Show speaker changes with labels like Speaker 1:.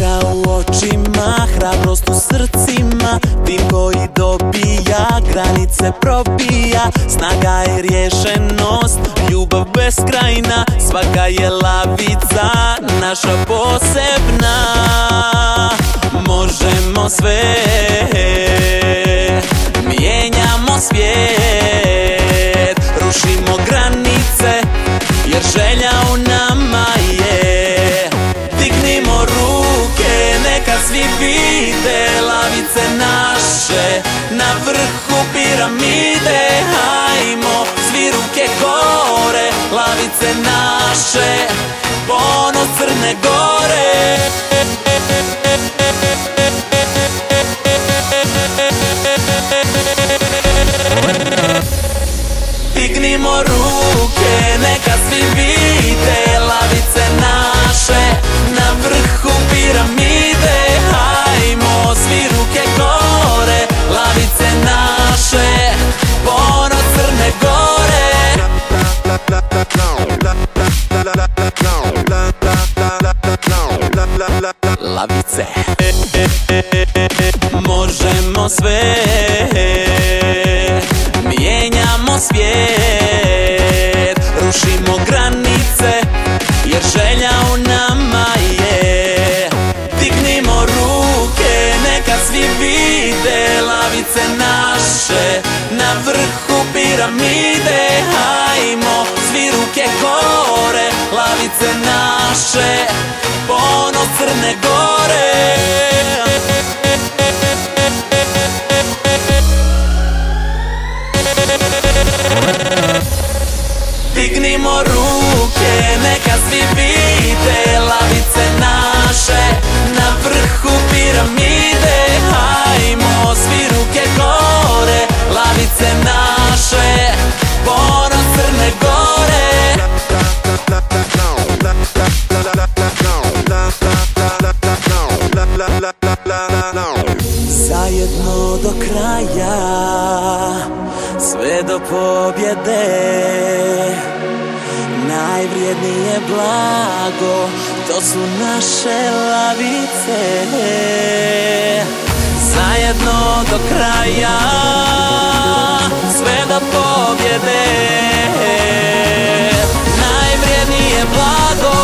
Speaker 1: Snaga u očima, hrabrost u srcima, tim koji dobija, granice probija. Snaga je rješenost, ljubav beskrajna, svaka je lavica naša posebna. Možemo sve, mijenjamo svijet, rušimo granice, jer želja u nama je. Dignimo ruke, neka svi vide lavice naše na vrhu piramide. Hajmo, svi ruke gore, lavice naše, ponos Crne Gore. Dignimo ruke, neka svi vide lavice naše na vrhu piramide. Hajmo, svi ruke gore, lavice naše, ponos Crne Gore. Lavice. Možemo sve, mijenjamo svijet, rušimo granice, jer želja u nama je. Dignimo ruke, neka svi vide lavice naše na vrhu piramide. Hajmo, svi ruke gore, lavice naše, ponos Crne Gore. Dignimo ruke, neka svi vide lavice naše na vrhu piramide. Hajmo, svi ruke gore, lavice naše, ponos Crne Gore. Zajedno do kraja, sve do pobjede. Najvrijednije blago, to su naše lavice. Zajedno do kraja, sve do pobjede. Najvrijednije blago,